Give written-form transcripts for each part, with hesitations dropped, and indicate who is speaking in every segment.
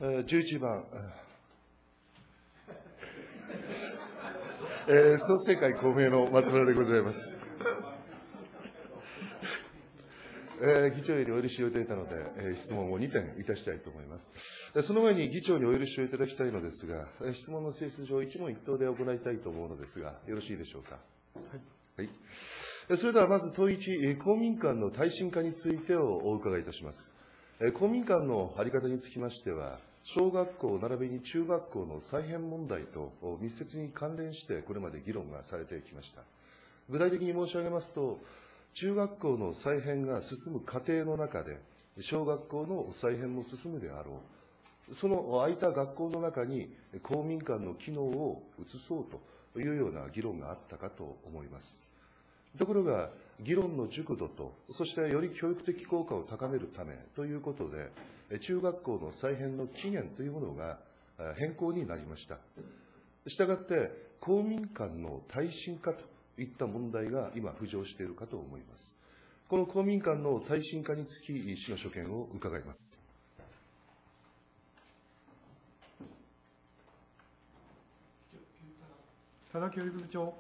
Speaker 1: 11番、創成会公明の松村でございます。議長よりお許しをいただいたので、質問を2点いたしたいと思います。その前に議長にお許しをいただきたいのですが、質問の性質上、一問一答で行いたいと思うのですが、よろしいでしょうか。はい。それではまず、問1、公民館の耐震化についてをお伺いいたします。公民館の在り方につきましては、小学校並びに中学校の再編問題と密接に関連して、これまで議論がされてきました。具体的に申し上げますと、中学校の再編が進む過程の中で、小学校の再編も進むであろう。その空いた学校の中に公民館の機能を移そうというような議論があったかと思います。ところが、議論の熟度と、そしてより教育的効果を高めるためということで、中学校の再編の期限というものが変更になりました。したがって、公民館の耐震化といった問題が今浮上しているかと思います。この公民館の耐震化につき、市の所見を伺います。
Speaker 2: 多田教育部長。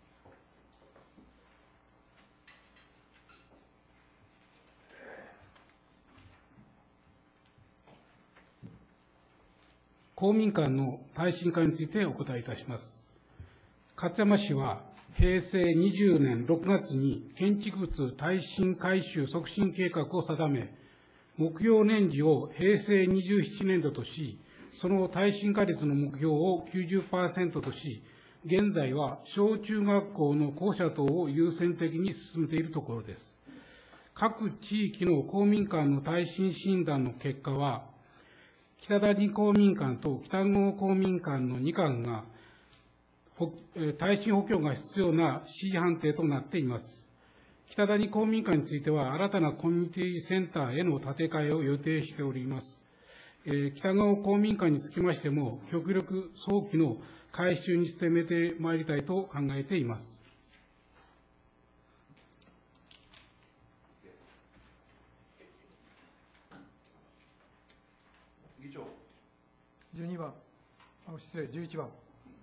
Speaker 3: 公民館の耐震化についてお答えいたします。勝山市は平成20年6月に建築物耐震改修促進計画を定め、目標年次を平成27年度とし、その耐震化率の目標を 90% とし、現在は小中学校の校舎等を優先的に進めているところです。各地域の公民館の耐震診断の結果は、北谷公民館と北郷公民館の2館が耐震補強が必要な C 判定となっています。北谷公民館については、新たなコミュニティセンターへの建て替えを予定しております。北郷公民館につきましても、極力早期の改修に努めてまいりたいと考えています。
Speaker 1: 議長。
Speaker 2: 12番、失礼、11番。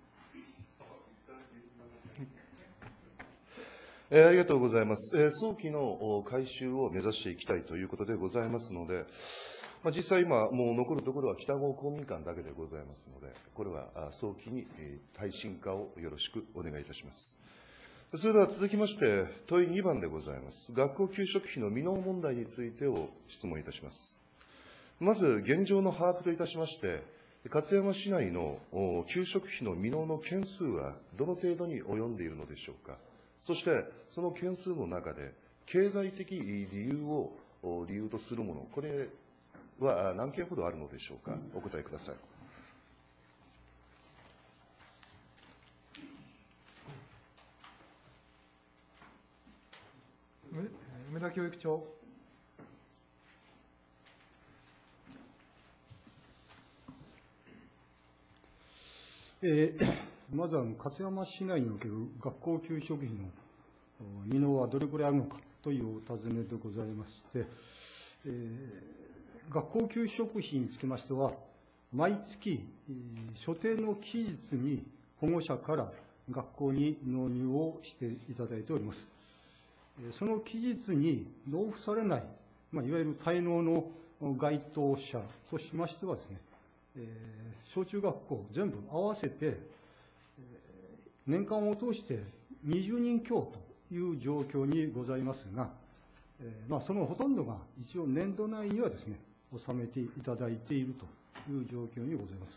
Speaker 1: ありがとうございます。早期の改修を目指していきたいということでございますので、実際今、もう残るところは北郷公民館だけでございますので、これは早期に耐震化をよろしくお願いいたします。それでは続きまして、問い2番でございます。学校給食費の未納問題についてを質問いたします。まず、現状の把握といたしまして、勝山市内の給食費の未納の件数はどの程度に及んでいるのでしょうか。そして、その件数の中で、経済的理由を理由とするもの、これは何件ほどあるのでしょうか。お答えください。
Speaker 2: 梅田教育長。
Speaker 4: まず勝山市内における学校給食費の未納はどれくらいあるのかというお尋ねでございまして、学校給食費につきましては、毎月、所定の期日に保護者から学校に納入をしていただいております。その期日に納付されない、いわゆる滞納の該当者としましてはですね、小中学校全部合わせて、年間を通して20人強という状況にございますが、そのほとんどが一応年度内にはですね、納めていただいているという状況にございます。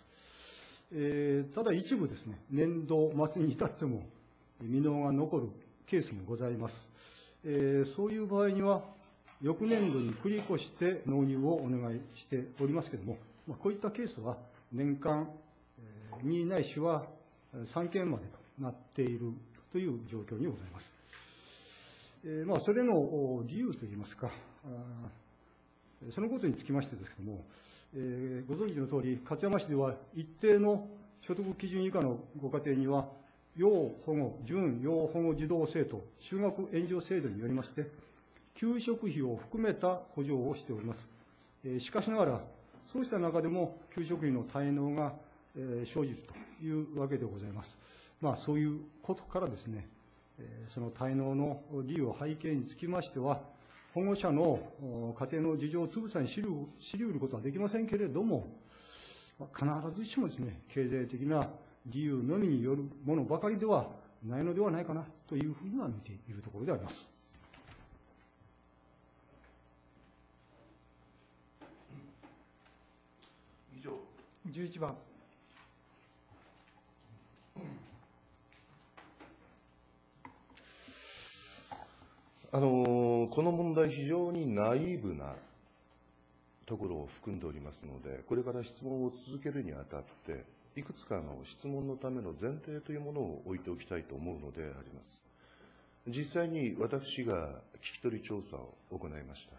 Speaker 4: ただ一部ですね、年度末に至っても未納が残るケースもございます。そういう場合には、翌年度に繰り越して納入をお願いしておりますけれども、こういったケースは年間2ないしは3件までとなっているという状況にございます。それの理由といいますか、そのことにつきましてですけれども、ご存知のとおり、勝山市では一定の所得基準以下のご家庭には、要保護、準要保護児童生徒就学援助制度によりまして、給食費を含めた補助をしております。しかしながら、 そうした中でも給食費の滞納が生じるというわけでございます。そういうことからですね、その滞納の理由を背景につきましては、保護者の家庭の事情をつぶさに知り得ることはできませんけれども、必ずしもですね、経済的な理由のみによるものばかりではないのではないかなというふうには見ているところであります。
Speaker 1: 以上。
Speaker 2: 11番。
Speaker 1: この問題、非常にナイーブなところを含んでおりますので、これから質問を続けるにあたって、いくつかの質問のための前提というものを置いておきたいと思うのであります。実際に私が聞き取り調査を行いました。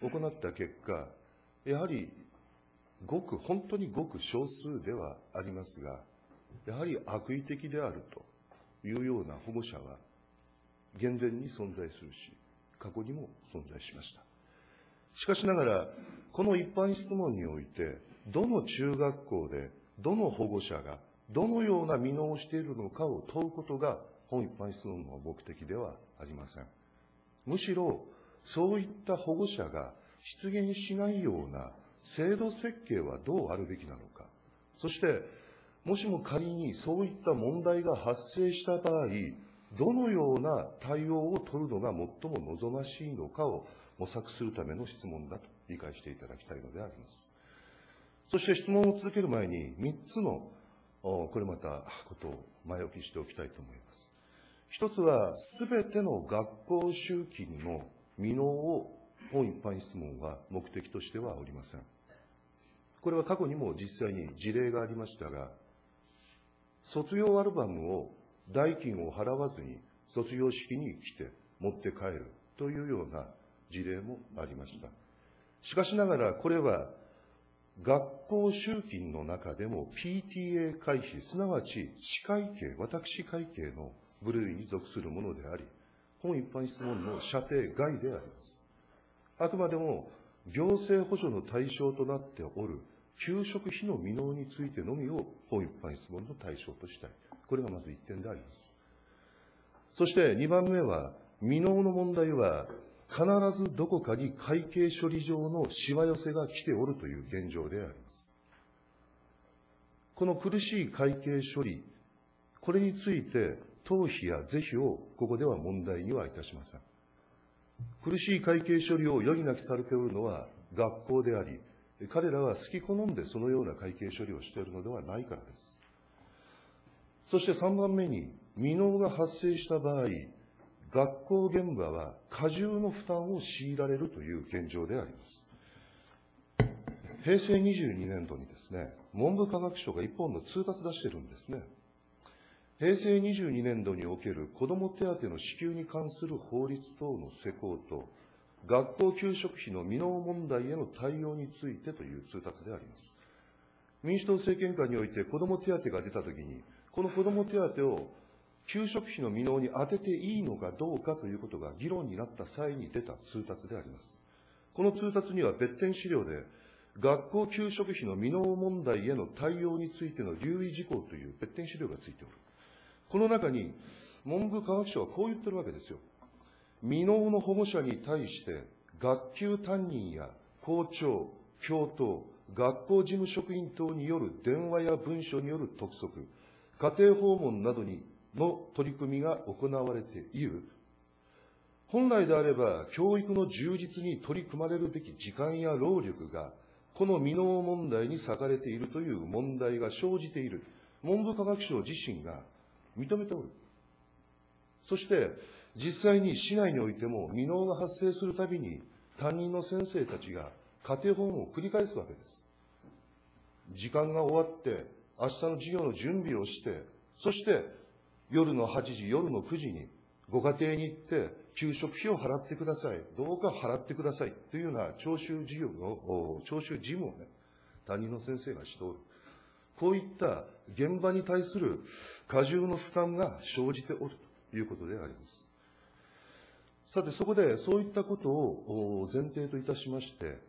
Speaker 1: 行った結果、やはり本当にごく少数ではありますが、やはり悪意的であるというような保護者は、厳然に存在するし、過去にも存在しました。しかしながら、この一般質問において、どの中学校で、どの保護者が、どのような未納をしているのかを問うことが、本一般質問の目的ではありません。むしろ、そういった保護者が出現しないような制度設計はどうあるべきなのか。そして、もしも仮にそういった問題が発生した場合、どのような対応を取るのが最も望ましいのかを模索するための質問だと理解していただきたいのであります。そして質問を続ける前に3つのこれまたことを前置きしておきたいと思います。一つは、すべての学校集金の未納を本一般質問は目的としてはおりません。これは過去にも実際に事例がありましたが、卒業アルバムを代金を払わずに卒業式に来て持って帰るというような事例もありました。しかしながらこれは学校集金の中でも PTA 会費、すなわち私会計、私会計の部類に属するものであり、本一般質問の射程外であります。あくまでも行政補助の対象となっておる給食費の未納についてのみを本一般質問の対象としたい。これがまず1点であります。そして2番目は、未納の問題は必ずどこかに会計処理上のしわ寄せが来ておるという現状であります。この苦しい会計処理、これについて当費や是費をここでは問題にはいたしません。苦しい会計処理を余儀なきされておるのは学校であり、彼らは好き好んでそのような会計処理をしているのではないからです。そして3番目に、未納が発生した場合、学校現場は過重の負担を強いられるという現状であります。平成22年度にですね、文部科学省が一本の通達出してるんですね。平成22年度における子ども手当の支給に関する法律等の施行と、学校給食費の未納問題への対応についてという通達であります。民主党政権下において子ども手当が出たときに、この子ども手当を給食費の未納に充てていいのかどうかということが議論になった際に出た通達であります。この通達には別典資料で、学校給食費の未納問題への対応についての留意事項という別典資料がついておる。この中に、文部科学省はこう言ってるわけですよ。未納の保護者に対して、学級担任や校長、教頭、学校事務職員等による電話や文書による督促、家庭訪問などの取り組みが行われている。本来であれば、教育の充実に取り組まれるべき時間や労力が、この未納問題に割かれているという問題が生じている。文部科学省自身が認めておる。そして、実際に市内においても未納が発生するたびに、担任の先生たちが家庭訪問を繰り返すわけです。時間が終わって、明日の授業の準備をして、そして夜の8時、夜の9時にご家庭に行って、給食費を払ってください。どうか払ってください。というような徴収事務をね、担任の先生がしておる。こういった現場に対する過重の負担が生じておるということであります。さて、そこでそういったことを前提といたしまして、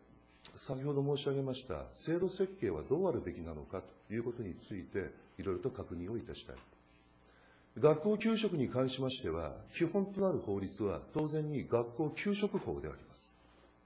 Speaker 1: 先ほど申し上げました制度設計はどうあるべきなのかということについて、いろいろと確認をいたしたい。学校給食に関しましては、基本となる法律は当然に学校給食法であります。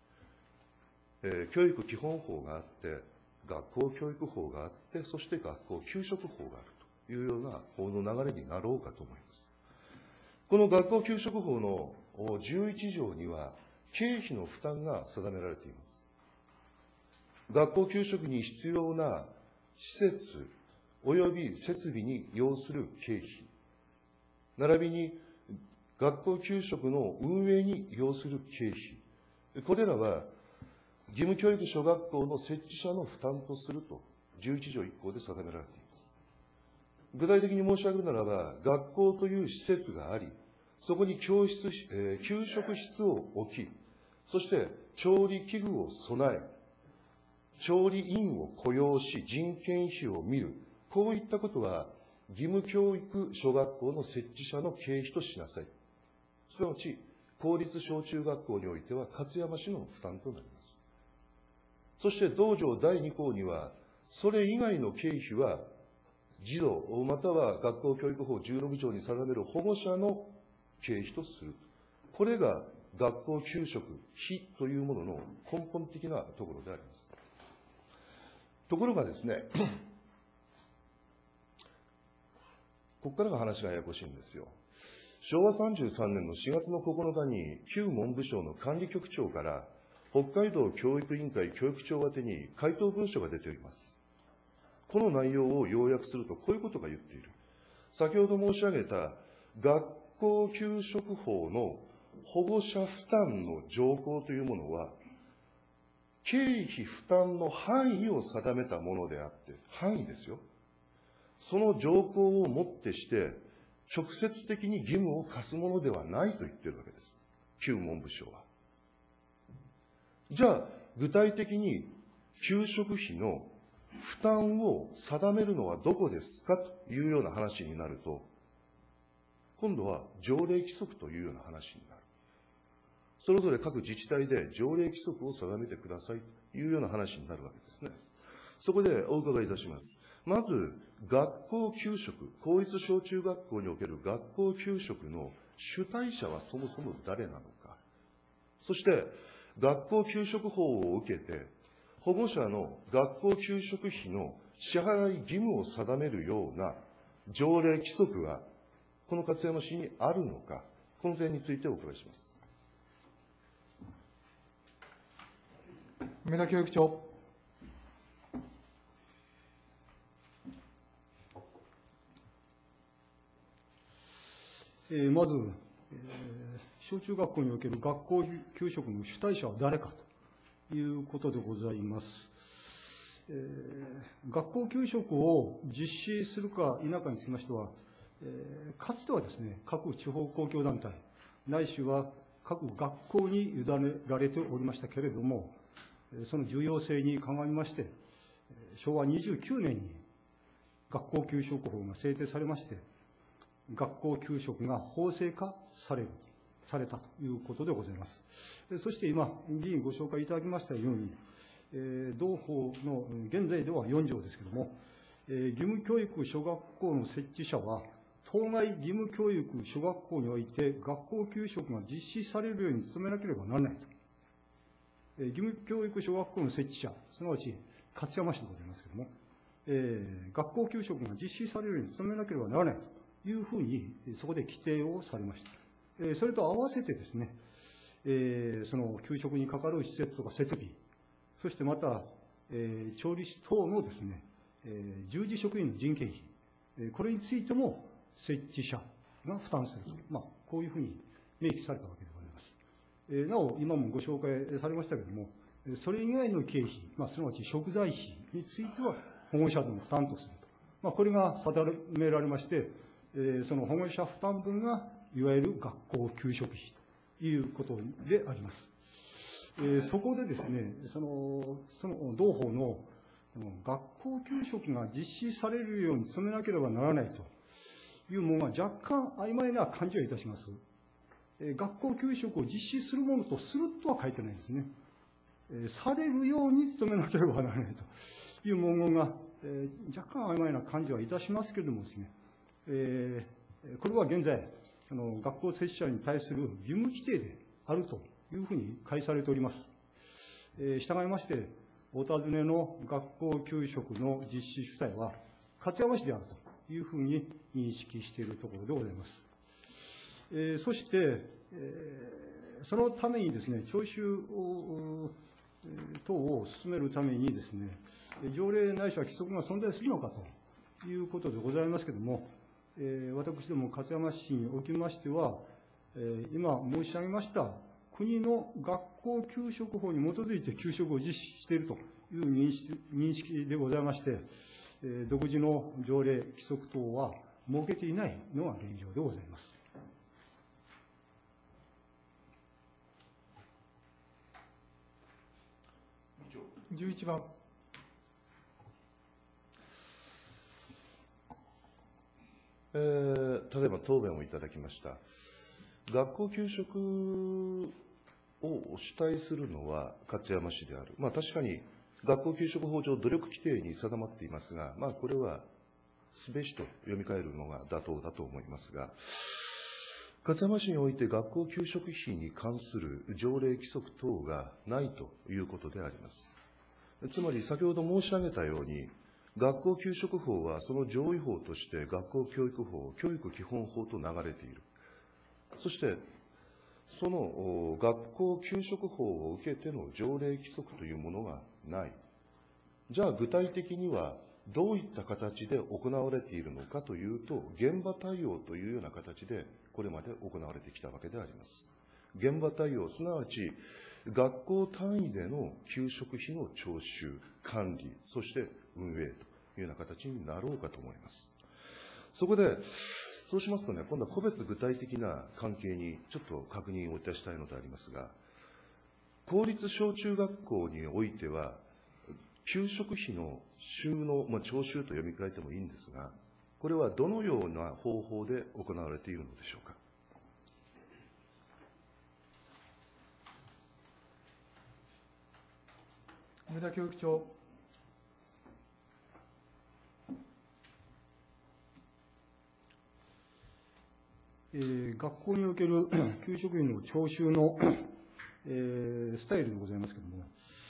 Speaker 1: 教育基本法があって、学校教育法があって、そして学校給食法があるというような法の流れになろうかと思います。この学校給食法の11条には、経費の負担が定められています。学校給食に必要な施設及び設備に要する経費、並びに学校給食の運営に要する経費、これらは義務教育小学校の設置者の負担とすると11条1項で定められています。具体的に申し上げるならば、学校という施設があり、そこに給食室を置き、そして調理器具を備え、調理員を雇用し、人件費を見る。こういったことは、義務教育小学校の設置者の経費としなさい。すなわち、公立小中学校においては、勝山市の負担となります。そして同条第2項には、それ以外の経費は、児童または学校教育法16条に定める保護者の経費とする。これが学校給食費というものの根本的なところであります。ところがですね、ここからが話がややこしいんですよ。昭和33年の4月の9日に、旧文部省の管理局長から、北海道教育委員会教育長宛てに回答文書が出ております。この内容を要約すると、こういうことが言っている。先ほど申し上げた、学校給食法の保護者負担の条項というものは、経費負担の範囲を定めたものであって、範囲ですよ。その条項をもってして、直接的に義務を課すものではないと言っているわけです。旧文部省は。じゃあ、具体的に給食費の負担を定めるのはどこですかというような話になると、今度は条例規則というような話になる。それぞれ各自治体で条例規則を定めてくださいというような話になるわけですね。そこでお伺いいたします。まず、学校給食、公立小中学校における学校給食の主体者はそもそも誰なのか。そして、学校給食法を受けて、保護者の学校給食費の支払い義務を定めるような条例規則は、この勝山市にあるのか、この点についてお伺いします。
Speaker 2: 梅田教育長。
Speaker 4: まず、小中学校における学校給食の主体者は誰かということでございます。学校給食を実施するか否かにつきましては、かつてはですね、各地方公共団体、ないしは各学校に委ねられておりましたけれども、その重要性に鑑みまして、昭和29年に学校給食法が制定されまして、学校給食が法制化されたということでございます。そして今、議員ご紹介いただきましたように、同法の現在では4条ですけれども、義務教育小学校の設置者は、当該義務教育小学校において学校給食が実施されるように努めなければならないと。義務教育小学校の設置者、すなわち勝山市でございますけれども、学校給食が実施されるように努めなければならないというふうに、そこで規定をされました。それと合わせてですね、その給食にかかる施設とか設備、そしてまた、調理師等のですね、従事職員の人件費、これについても設置者が負担すると、こういうふうに明記されたわけでございます。なお、今もご紹介されましたけれども、それ以外の経費、すなわち食材費については保護者の負担とすると。これが定められまして、その保護者負担分がいわゆる学校給食費ということであります。そこでですね、その同法の学校給食が実施されるように努めなければならないというものが若干曖昧な感じがいたします。学校給食を実施するものとするとは書いてないですね。 されるように努めなければならないという文言が、若干曖昧な感じはいたしますけれどもですね、これは現在、学校接種者に対する義務規定であるというふうに解されております。従いまして、お尋ねの学校給食の実施主体は、勝山市であるというふうに認識しているところでございます。そして、そのためにですね、徴収等を進めるためにですね、条例ないしは規則が存在するのかということでございますけれども、私ども勝山市におきましては、今申し上げました国の学校給食法に基づいて給食を実施しているという認識でございまして、独自の条例、規則等は設けていないのが現状でございます。
Speaker 2: 11番。
Speaker 1: ただいま答弁をいただきました。学校給食を主体するのは勝山市である。確かに学校給食法上努力規定に定まっていますが、これはすべしと読み替えるのが妥当だと思いますが、勝山市において学校給食費に関する条例規則等がないということであります。つまり先ほど申し上げたように、学校給食法はその上位法として学校教育法、教育基本法と流れている。そして、その学校給食法を受けての条例規則というものがない。じゃあ具体的にはどういった形で行われているのかというと、現場対応というような形でこれまで行われてきたわけであります。現場対応、すなわち学校単位での給食費の徴収、管理、そして運営というような形になろうかと思います。そこで、そうしますとね、今度は個別具体的な関係にちょっと確認をいたしたいのでありますが、公立小中学校においては、給食費の収納、徴収と読み替えてもいいんですが、これはどのような方法で行われているのでしょうか。
Speaker 2: 梅田教育長。
Speaker 4: 学校における給食費の徴収の、スタイルでございますけれども、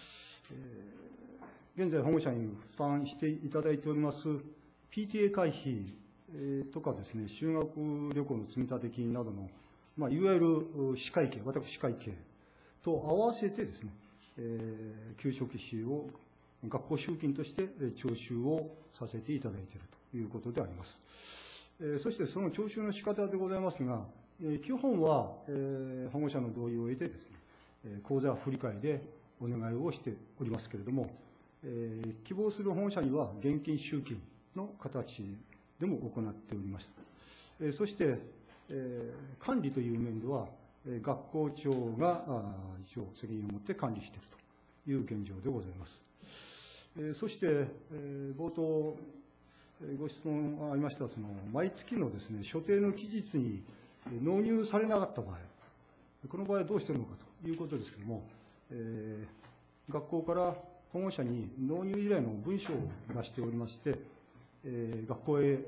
Speaker 4: 現在保護者に負担していただいております PTA 会費とかですね、修学旅行の積立金などの、いわゆる私会計、私会計と合わせてですね、給食費を学校集金として徴収をさせていただいているということであります。そしてその徴収の仕方でございますが、基本は保護者の同意を得てですね、口座振替でお願いをしておりますけれども、希望する保護者には現金集金の形でも行っております。そして、管理という面では、学校長が一応責任を持って管理しているという現状でございます。そして、冒頭、ご質問がありました、毎月のですね、所定の期日に納入されなかった場合、この場合はどうしているのかということですけれども、学校から保護者に納入依頼の文書を出しておりまして、学校へ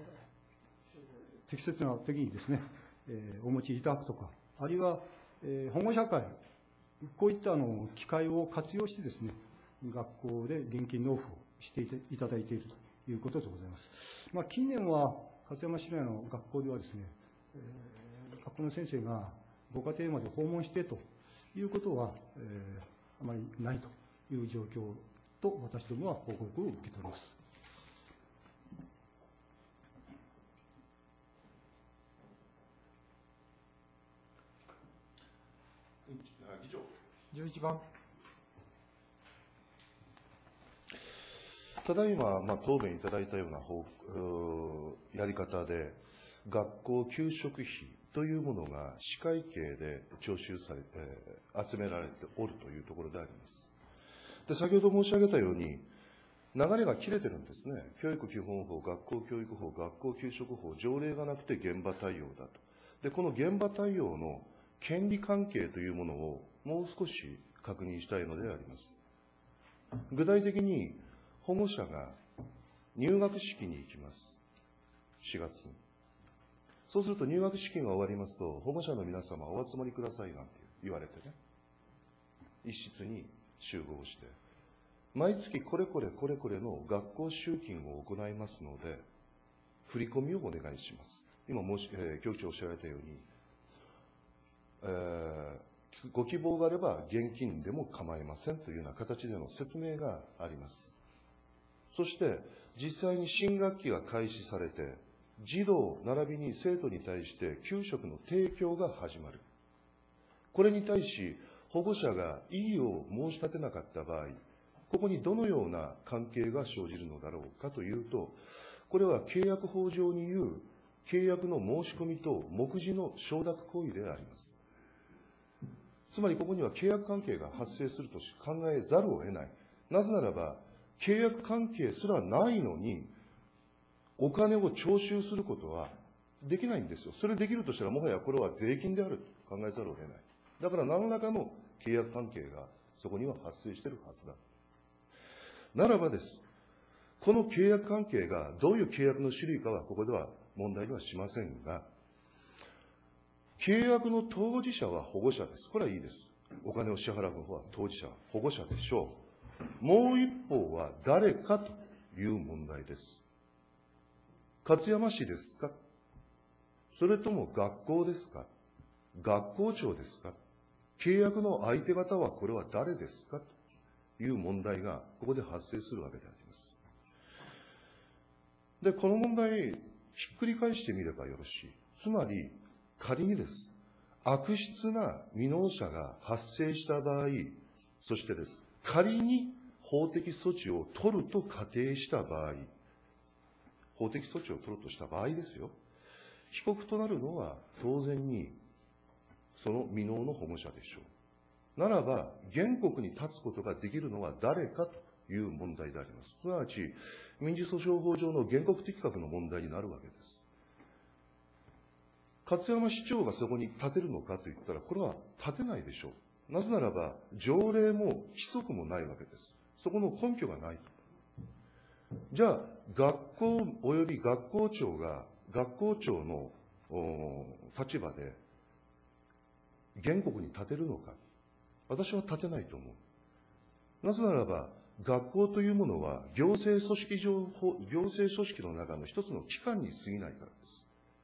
Speaker 4: 適切な時にですね、お持ちいただくとか、あるいは保護者会、こういった機会を活用してですね、学校で現金納付をしていただいているということでございます。近年は勝山市内の学校ではですね、学校の先生がご家庭まで訪問してということは、あまりないという状況と私どもは報告を受けております。
Speaker 2: 11番。
Speaker 1: ただいま、答弁いただいたようなやり方で、学校給食費というものが市会計で徴収されて、集められておるというところであります。で、先ほど申し上げたように、流れが切れてるんですね。教育基本法、学校教育法、学校給食法、条例がなくて現場対応だと。で、この現場対応の権利関係というものをもう少し確認したいのであります。具体的に、保護者が入学式に行きます。4月に。そうすると入学式が終わりますと、保護者の皆様お集まりくださいなんて言われてね、一室に集合して、毎月これこれこれこれの学校集金を行いますので、振り込みをお願いします。今教師長おっしゃられたように、ご希望があれば現金でも構いませんというような形での説明があります。そして、実際に新学期が開始されて、児童並びに生徒に対して給食の提供が始まる。これに対し、保護者が異議を申し立てなかった場合、ここにどのような関係が生じるのだろうかというと、これは契約法上に言う契約の申し込みと目次の承諾行為であります。つまりここには契約関係が発生すると考えざるを得ない。なぜならば、契約関係すらないのに、お金を徴収することはできないんですよ。それできるとしたら、もはやこれは税金であると考えざるを得ない。だから何らかの契約関係がそこには発生しているはずだ。ならばです。この契約関係がどういう契約の種類かはここでは問題にはしませんが、契約の当事者は保護者です。これはいいです。お金を支払う方は当事者、保護者でしょう。もう一方は誰かという問題です。勝山市ですか？それとも学校ですか？学校長ですか？契約の相手方はこれは誰ですか？という問題がここで発生するわけであります。で、この問題、ひっくり返してみればよろしい。つまり、仮にです。悪質な未納者が発生した場合、そしてです。仮に法的措置を取ると仮定した場合、法的措置を取るとした場合ですよ。被告となるのは当然にその未納の保護者でしょう。ならば、原告に立つことができるのは誰かという問題であります。すなわち、民事訴訟法上の原告適格の問題になるわけです。勝山市長がそこに立てるのかといったら、これは立てないでしょう。なぜならば、条例も規則もないわけです。そこの根拠がない。じゃあ、学校及び学校長が、学校長の立場で、原告に立てるのか。私は立てないと思う。なぜならば、学校というものは行政組織の中の一つの機関に過ぎないからです。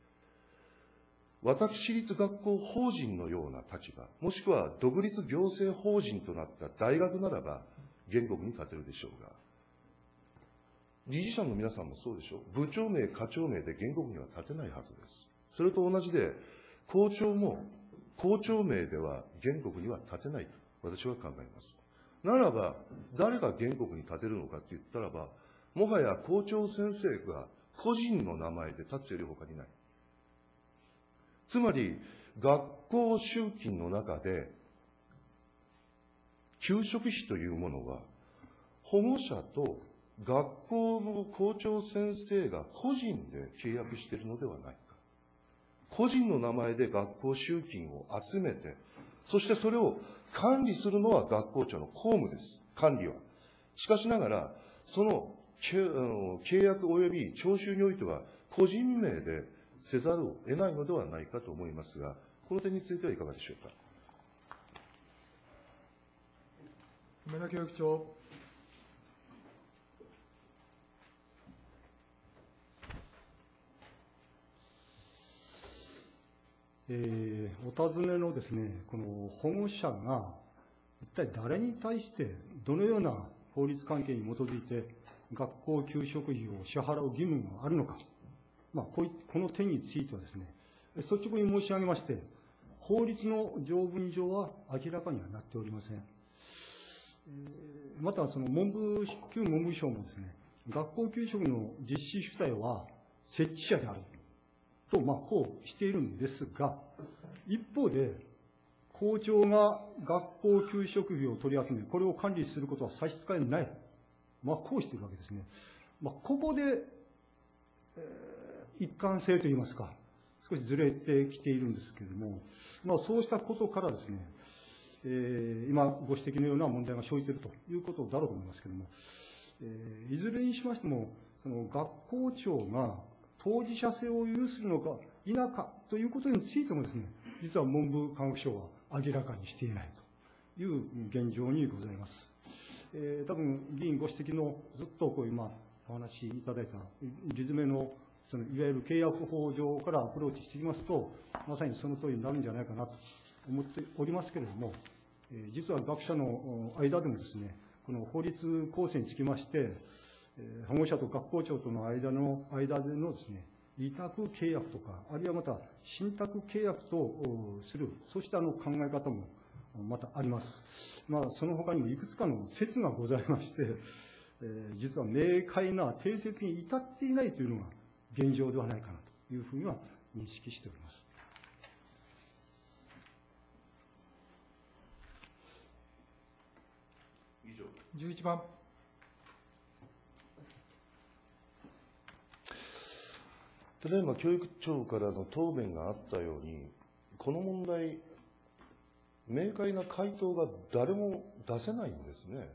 Speaker 1: 私立学校法人のような立場、もしくは独立行政法人となった大学ならば、原告に立てるでしょうが、理事者の皆さんもそうでしょう。部長名、課長名で原告には立てないはずです。それと同じで、校長も校長名では原告には立てないと私は考えます。ならば、誰が原告に立てるのかって言ったらば、もはや校長先生が個人の名前で立つより他にない。つまり、学校集金の中で、給食費というものは、保護者と学校の校長先生が個人で契約しているのではないか。個人の名前で学校集金を集めて、そしてそれを管理するのは学校長の公務です。管理は。しかしながら、その契約及び徴収においては、個人名でせざるを得ないのではないかと思いますが、この点についてはいかがでしょうか。
Speaker 2: 梅田教育長。
Speaker 4: お尋ねのですね、この保護者が一体誰に対してどのような法律関係に基づいて学校給食費を支払う義務があるのか、この点についてはですね、率直に申し上げまして、法律の条文上は明らかにはなっておりません。また、旧文部省もですね、学校給食の実施主体は設置者であると、こうしているんですが、一方で、校長が学校給食費を取り集め、これを管理することは差し支えない。こうしているわけですね。ここで、一貫性といいますか、少しずれてきているんですけれども、そうしたことからですね、 今ご指摘のような問題が生じているということだろうと思いますけれども、いずれにしましても、その学校長が当事者性を有するのか否かということについてもですね、実は文部科学省は明らかにしていないという現状にございます。多分、議員ご指摘のずっと今お話しいただいた、理詰めのそのいわゆる契約法上からアプローチしていきますと、まさにその通りになるんじゃないかなと思っておりますけれども、実は学者の間でもですね、この法律構成につきまして、保護者と学校長との間でのですね、委託契約とか、あるいはまた信託契約とする、そうした考え方もまたあります。その他にもいくつかの説がございまして、実は明快な定説に至っていないというのが現状ではないかなというふうには認識しております。
Speaker 2: 11番。
Speaker 1: ただいま教育庁からの答弁があったように、この問題、明快な回答が誰も出せないんですね。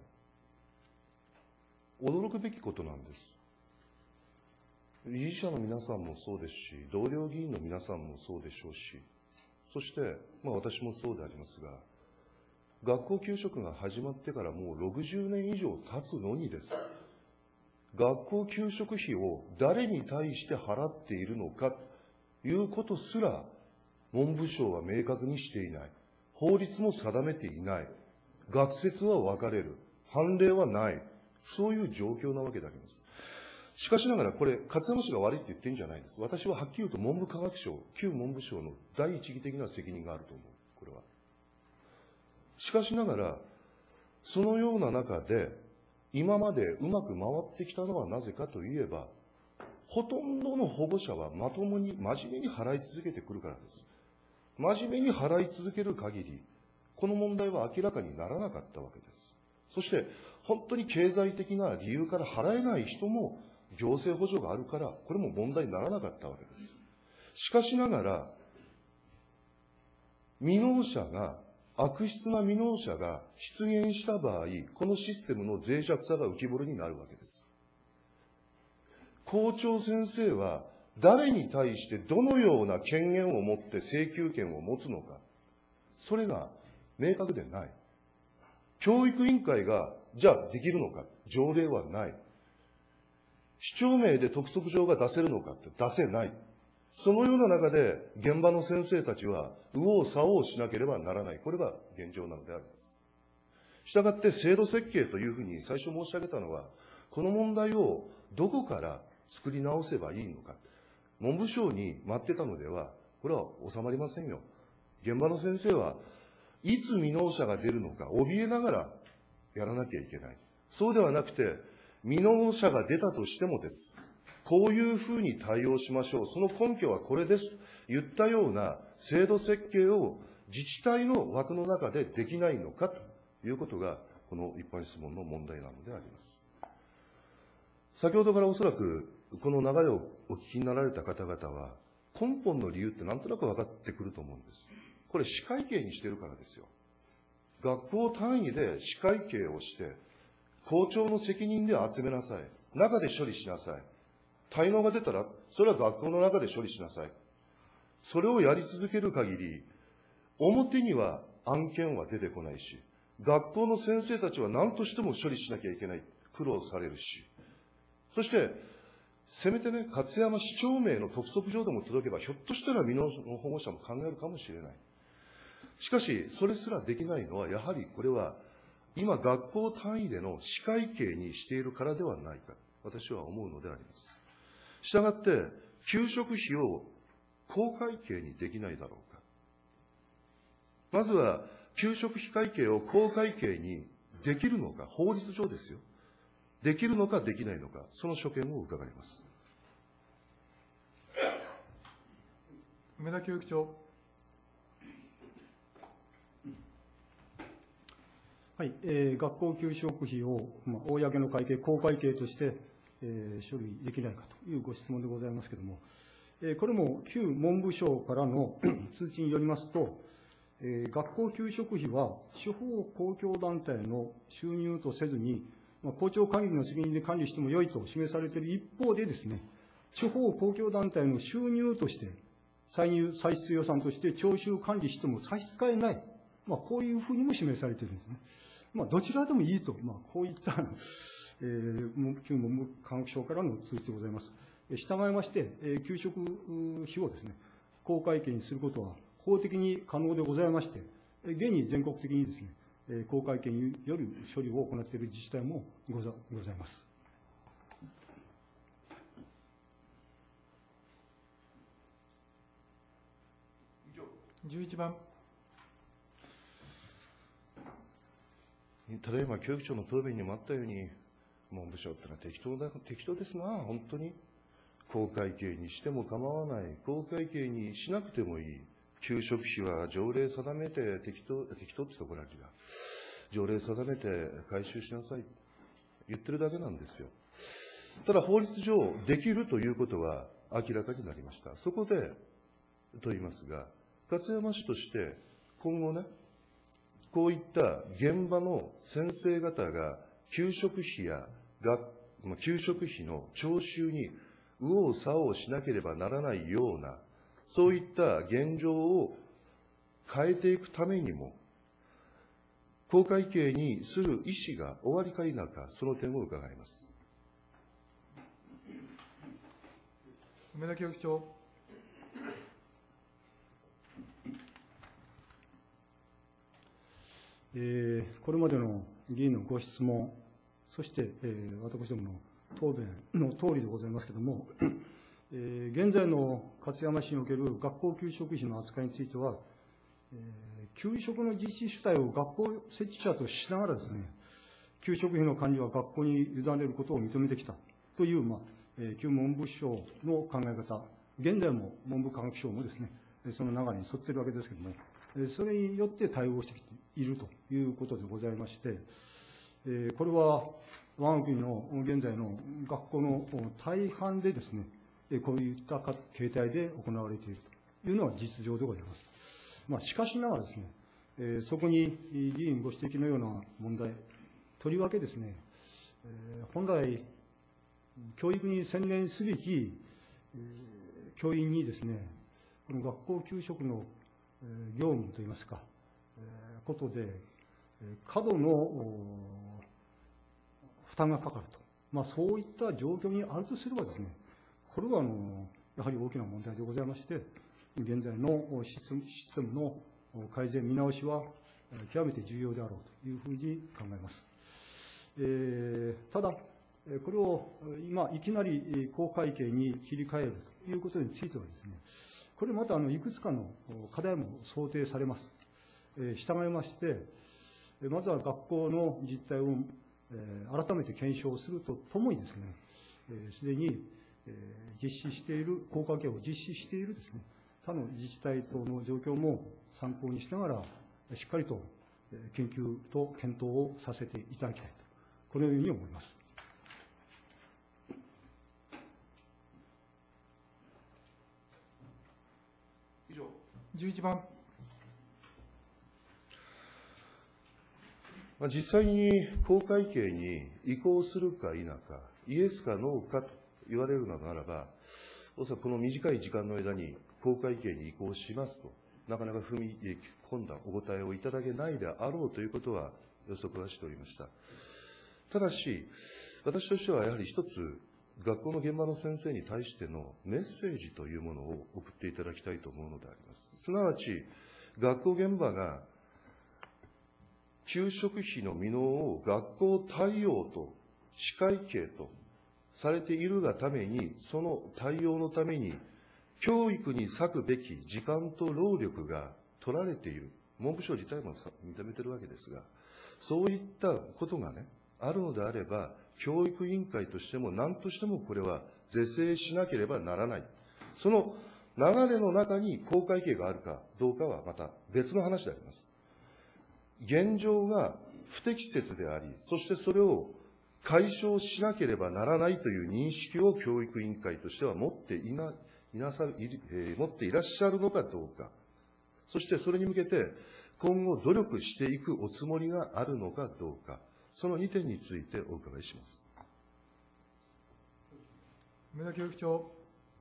Speaker 1: 驚くべきことなんです。理事者の皆さんもそうですし、同僚議員の皆さんもそうでしょうし、そして、私もそうでありますが、学校給食が始まってからもう60年以上経つのにです。学校給食費を誰に対して払っているのかということすら、文部省は明確にしていない。法律も定めていない。学説は分かれる。判例はない。そういう状況なわけであります。しかしながら、これ、勝山氏が悪いって言ってるんじゃないんです。私ははっきり言うと文部科学省、旧文部省の第一義的な責任があると思う。これは。しかしながら、そのような中で、今までうまく回ってきたのはなぜかといえば、ほとんどの保護者はまともに真面目に払い続けてくるからです。真面目に払い続ける限り、この問題は明らかにならなかったわけです。そして、本当に経済的な理由から払えない人も、行政補助があるから、これも問題にならなかったわけです。しかしながら、未納者が、悪質な未納者が出現した場合、このシステムの脆弱さが浮き彫りになるわけです。校長先生は、誰に対してどのような権限を持って請求権を持つのか、それが明確でない。教育委員会が、じゃあできるのか、条例はない。市長名で督促状が出せるのかって出せない。そのような中で、現場の先生たちは、右往左往しなければならない。これが現状なのであります。したがって、制度設計というふうに最初申し上げたのは、この問題をどこから作り直せばいいのか。文部省に待ってたのでは、これは収まりませんよ。現場の先生は、いつ未納者が出るのか、怯えながらやらなきゃいけない。そうではなくて、未納者が出たとしてもです。こういうふうに対応しましょう。その根拠はこれです。と言ったような制度設計を自治体の枠の中でできないのかということが、この一般質問の問題なのであります。先ほどからおそらく、この流れをお聞きになられた方々は、根本の理由ってなんとなく分かってくると思うんです。これ、市会計にしてるからですよ。学校単位で市会計をして、校長の責任で集めなさい。中で処理しなさい。滞納が出たら、それは学校の中で処理しなさい。それをやり続ける限り、表には案件は出てこないし、学校の先生たちは何としても処理しなきゃいけない。苦労されるし。そして、せめてね、勝山市長名の督促状でも届けば、ひょっとしたら未納の保護者も考えるかもしれない。しかし、それすらできないのは、やはりこれは、今、学校単位での市会計にしているからではないか、私は思うのであります。したがって、給食費を公会計にできないだろうか。まずは、給食費会計を公会計にできるのか、法律上ですよ。できるのかできないのか、その所見を伺います。
Speaker 2: 梅田教育長。
Speaker 4: はい、学校給食費を、公の会計、公会計として、処理できないかというご質問でございますけれども、これも旧文部省からの通知によりますと、 学校給食費は地方公共団体の収入とせずに、校長会議の責任で管理してもよいと示されている一方でですね、地方公共団体の収入として、歳出予算として徴収管理しても差し支えない、こういうふうにも示されているんですね。どちらでもいいと、こういった旧文部科学省からの通知でございます。従いまして、給食費をですね、公会計にすることは法的に可能でございまして、現に全国的にですね、公会計による処理を行っている自治体もございます。
Speaker 2: 11番。
Speaker 1: ただいま教育長の答弁にもあったように、文部省ってのは適当ですな、本当に。公会計にしても構わない、公会計にしなくてもいい、給食費は条例定めて、適当って言うところが、条例定めて回収しなさい、言ってるだけなんですよ。ただ法律上、できるということは明らかになりました。そこで、と言いますが、勝山市として今後ね、こういった現場の先生方が給食費や給食費の徴収に右往左往しなければならないような、そういった現状を変えていくためにも、公会計にする意思がおありか否か、その点を伺います。
Speaker 2: 梅田教育長。
Speaker 4: これまでの議員のご質問、そして、私どもの答弁の通りでございますけれども、現在の勝山市における学校給食費の扱いについては、給食の実施主体を学校設置者としながらですね、給食費の管理は学校に委ねることを認めてきたという、旧文部省の考え方、現在も文部科学省もですね、その流れに沿っているわけですけれども、それによって対応してきているということでございまして、これは我が国の現在の学校の大半でですね、こういった形態で行われているというのは実情でございます。しかしながらですね、そこに議員ご指摘のような問題、とりわけですね、本来、教育に専念すべき教員にですね、この学校給食の業務といいますか、ことで、過度の負担がかかると、そういった状況にあるとすればですね、これはやはり大きな問題でございまして、現在のシステムの改善、見直しは極めて重要であろうというふうに考えます。ただ、これを今、いきなり公会計に切り替えるということについてはですね、これまたいくつかの課題も想定されます。従いまして、まずは学校の実態を改めて検証するとともにですね、すでに実施している、公会計を実施しているですね、他の自治体等の状況も参考にしながら、しっかりと研究と検討をさせていただきたいと、このように思います。
Speaker 1: 以上。
Speaker 2: 11番。
Speaker 1: 実際に公会計に移行するか否か、イエスかノーかと言われるのならば、おそらくこの短い時間の間に公会計に移行しますと、なかなか踏み込んだお答えをいただけないであろうということは予測はしておりました。ただし、私としてはやはり一つ、学校の現場の先生に対してのメッセージというものを送っていただきたいと思うのであります。すなわち、学校現場が給食費の未納を学校対応と市会計とされているがために、その対応のために、教育に割くべき時間と労力が取られている。文部省自体も認めているわけですが、そういったことがね、あるのであれば、教育委員会としても何としてもこれは是正しなければならない。その流れの中に公会計があるかどうかはまた別の話であります。現状が不適切であり、そしてそれを解消しなければならないという認識を教育委員会としては持っていらっしゃるのかどうか、そしてそれに向けて今後努力していくおつもりがあるのかどうか、その2点についてお伺いします。
Speaker 2: 梅田教育長。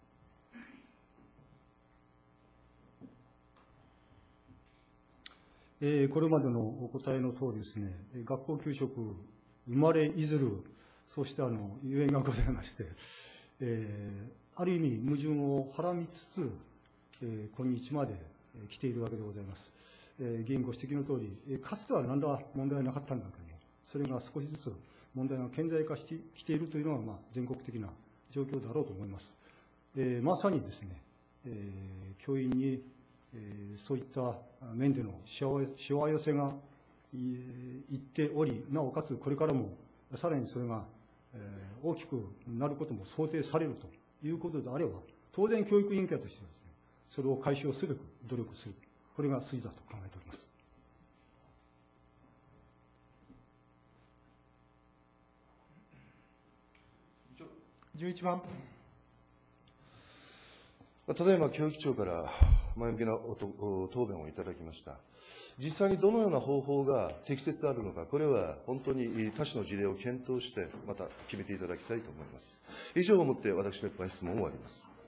Speaker 4: これまでのお答えのとおりですね、学校給食、生まれいずる、そうしたゆえんがございまして、ある意味、矛盾をはらみつつ、今日まで来ているわけでございます。議員ご指摘のとおり、かつては何ら問題なかったんだけど、それが少しずつ問題が顕在化してきているというのが、全国的な状況だろうと思います。まさにですね、教員に、そういった面でのしわ寄せがいっており、なおかつこれからもさらにそれが大きくなることも想定されるということであれば、当然教育委員会としてですね、それを解消すべく努力する、これが筋だと考えております。
Speaker 2: 11番。
Speaker 1: ただいま教育長から前向きな答弁をいただきました。実際にどのような方法が適切であるのか、これは本当に他種の事例を検討して、また決めていただきたいと思います。以上をもって私の一般質問を終わります。